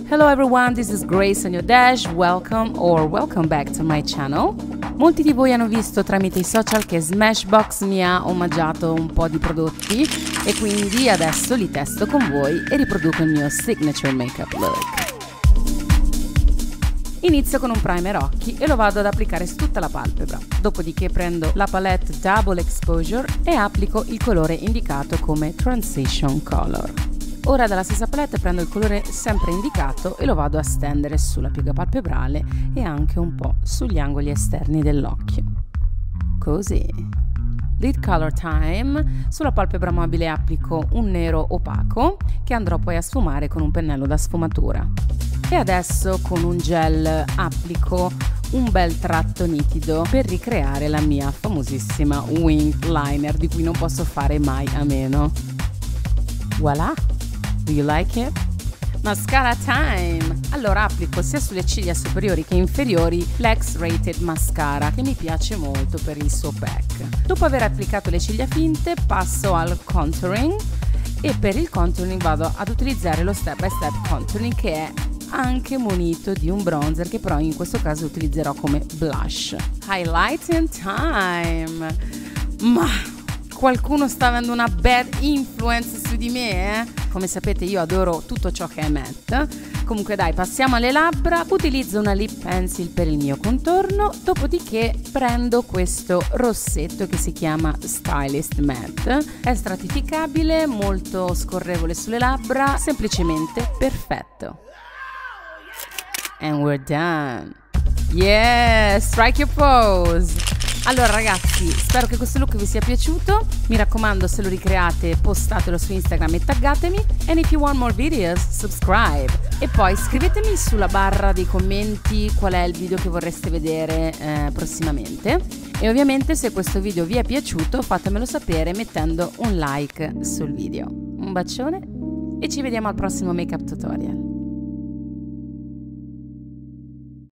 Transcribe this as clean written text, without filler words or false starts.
Hello everyone, this is graceonyourdash, welcome back to my channel. Molti di voi hanno visto tramite i social che Smashbox mi ha omaggiato un po' di prodotti e quindi adesso li testo con voi e riproduco il mio Signature Makeup Look. Inizio con un primer occhi e lo vado ad applicare su tutta la palpebra, dopodiché prendo la palette Double Exposure e applico il colore indicato come Transition Color. Ora dalla stessa palette prendo il colore sempre indicato e lo vado a stendere sulla piega palpebrale e anche un po' sugli angoli esterni dell'occhio. Così. Lid Color Time. Sulla palpebra mobile applico un nero opaco che andrò poi a sfumare con un pennello da sfumatura. E adesso con un gel applico un bel tratto nitido per ricreare la mia famosissima wing liner di cui non posso fare mai a meno. Voilà! Do you like it? Mascara time! Allora applico sia sulle ciglia superiori che inferiori l'X-Rated Mascara che mi piace molto per il suo pack. Dopo aver applicato le ciglia finte passo al contouring e per il contouring vado ad utilizzare lo step by step contouring che è anche munito di un bronzer che però in questo caso utilizzerò come blush. Highlighting time! Ma qualcuno sta avendo una bad influence su di me, eh? Come sapete io adoro tutto ciò che è matte. Comunque dai, passiamo alle labbra. Utilizzo una lip pencil per il mio contorno, dopodiché prendo questo rossetto che si chiama Stylist Matte. È stratificabile, molto scorrevole sulle labbra, semplicemente perfetto. And we're done. Yeah, strike your pose. Allora ragazzi, spero che questo look vi sia piaciuto. Mi raccomando, se lo ricreate postatelo su Instagram e taggatemi. And if you want more videos, subscribe. E poi scrivetemi sulla barra dei commenti qual è il video che vorreste vedere prossimamente. E ovviamente se questo video vi è piaciuto fatemelo sapere mettendo un like sul video. Un bacione e ci vediamo al prossimo makeup tutorial.